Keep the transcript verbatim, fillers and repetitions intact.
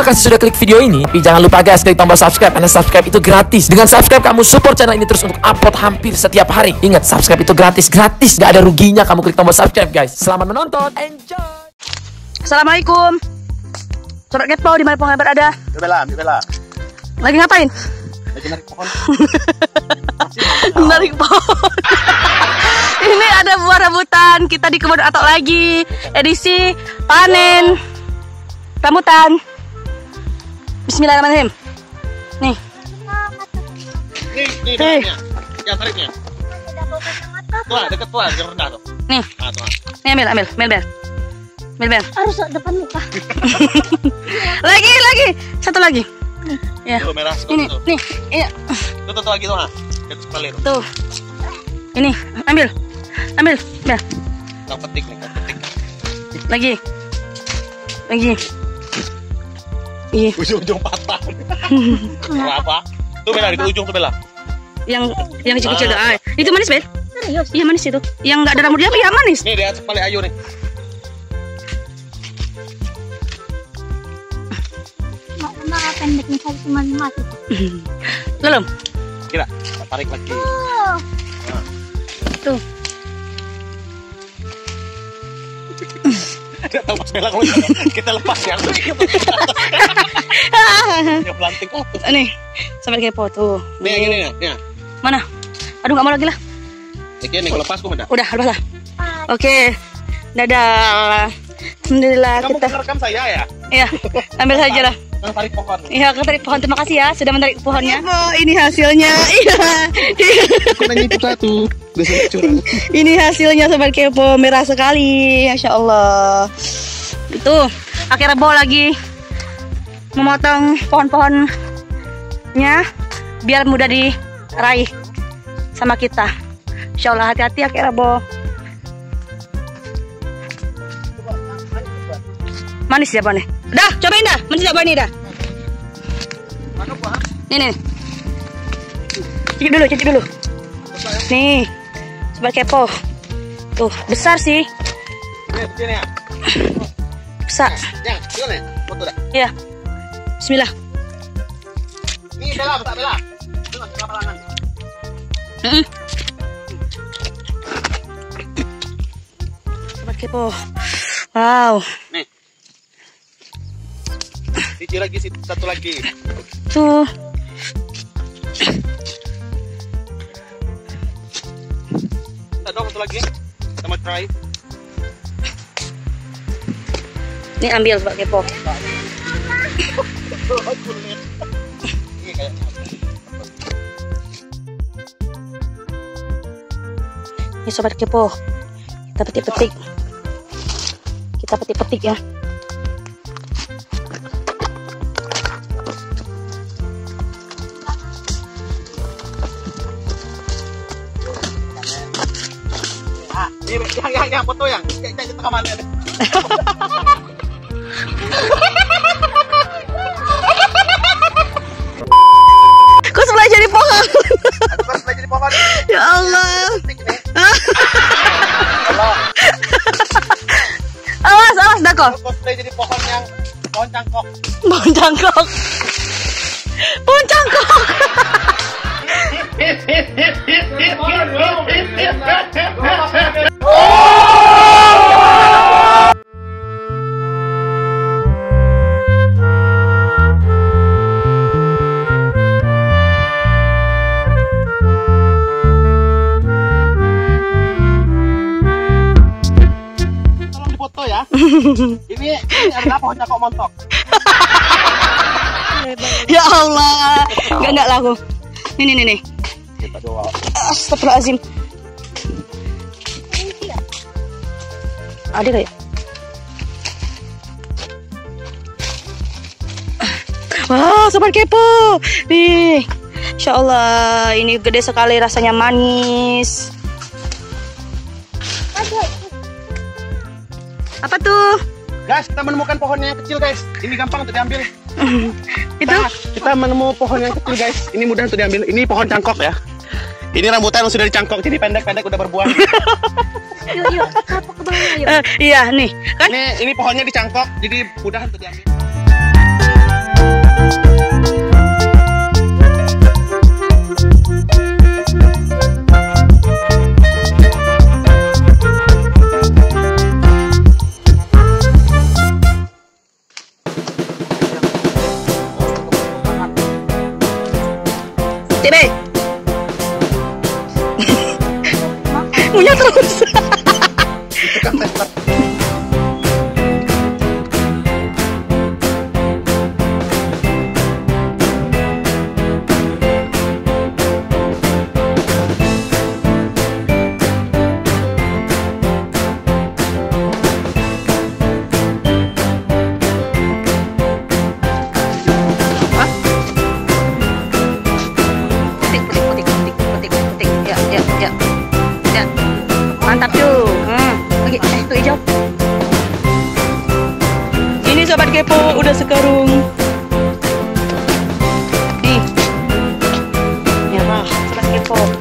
Terima kasih sudah klik video ini. Tapi jangan lupa guys, klik tombol subscribe karena subscribe itu gratis. Dengan subscribe kamu support channel ini terus untuk upload hampir setiap hari. Ingat, subscribe itu gratis, gratis, gak ada ruginya kamu klik tombol subscribe guys. Selamat menonton, enjoy. Assalamualaikum. Sobat Kepo di mana pun berada. Bela, Bela. Lagi ngapain? Lagi narik pohon. Narik pohon. Ini ada buah rambutan. Kita di kebun atok lagi. Edisi panen rambutan. Bismillahirrahmanirrahim. Nih. Nih, nih Hey. tariknya. Yang tariknya. Tuh, deket tuh, yang rendah tuh. Nih. Ah, tuh. Nih ambil, ambil, ambil, ambil. Ambil, ambil. Harus depan muka. Lagi, lagi. Satu lagi. Ya. Tuh merah Ini, tuh. nih. Iya. Tuh, tuh, tuh lagi tuh, ah. Itu sekali tuh. Tuh. Ini, ambil. Ambil, ambil. Kau petik nih, kau petik. Lagi. Lagi. Ih, Ujung-ujung patah. Kenapa? Tuh Bela, di ujung tuh Bela. yang yang kecil-kecil dah. Ah, itu manis, Bel. Serius? Iya manis itu. Yang enggak ada rambut dia ya manis. Nih dia paling ayu nih. Mak pendeknya saya cuma lima gitu. Belum. Kira, tarik lagi. Oh, Tuh. Tidak tahu Mas Bela kalau kita lepas ya. Yang pelanting oh. Nih, sampai kepo tuh. Nih yang ini nih. Nih. Mana? Aduh, nggak mau lagi lah. Ini kalau lepas kok udah. Udah, lepas lah. Oke. Dadah. Alhamdulillah Kamu kita. merekam saya ya? Iya, ambil saja lah. Yang tarik pohon. Iya, aku tarik pohon. Terima kasih ya sudah menarik pohonnya. Oh, ini hasilnya. Iya. Karena itu satu. Ini hasilnya sobat kepo, merah sekali, masya Allah. Itu akhirnya Bo lagi memotong pohon-pohonnya biar mudah diraih sama kita. Insya Allah hati-hati akhirnya Bo. Manis ya Bo nih. Dah, cobain dah, manis ya Bo ini dah. Mana buah? Nih nih. Cicip dulu, cicip dulu. Nih. Sobat kepo. Tuh, besar sih. Ini, ini ya. Besar. Ya, gimana ya? Foto dah. Ya. Bismillah. Ini Bela, besar Bela. Tengok, berapa langan? Mm-mm. Sobat kepo. Wow. Nih. Biji lagi, satu lagi. Tuh. Kita dong, satu lagi. Kita mau try. Ini ambil sobat kepo. Ini kayaknya. Ini sobat kepo. Kita petik-petik. Kita petik-petik ya. Ah, ini yang yang yang foto yang. Jangan kita kemana nih? Kok sebelah jadi pohon? Aku harus belajar di pohon. Ya Allah. Allah. Awas, awas Dako. Aku cosplay jadi pohon yang pohon cangkok. Pohon cangkok. Pohon cangkok. Tolong difoto ya. Ini ini adalah pohon cangkok montok. Ya Allah. Enggak enggak lah aku. Nih nih nih. Kita doa. Astagfirullahaladzim. Ada kayak. Wow, sobat kepo. Nih. Insya Allah, ini gede sekali rasanya manis. Apa tuh? Guys, kita menemukan pohon yang kecil guys. Ini gampang untuk diambil. Itu? Kita, kita menemukan pohon yang kecil guys. Ini mudah untuk diambil. Ini pohon cangkok ya. Ini rambutan yang sudah dicangkok, jadi pendek-pendek udah berbuah. yuk yuk, apa ke bawah yuk. Uh, iya nih kan. Ini ini pohonnya dicangkok, jadi mudah untuk diambil. Cik Bek. Punya terus. Mantap tuh. Hmm. Oke, eh tuh hijau. Ini sobat kepo udah sekarung. Nih. Ya, sobat kepo.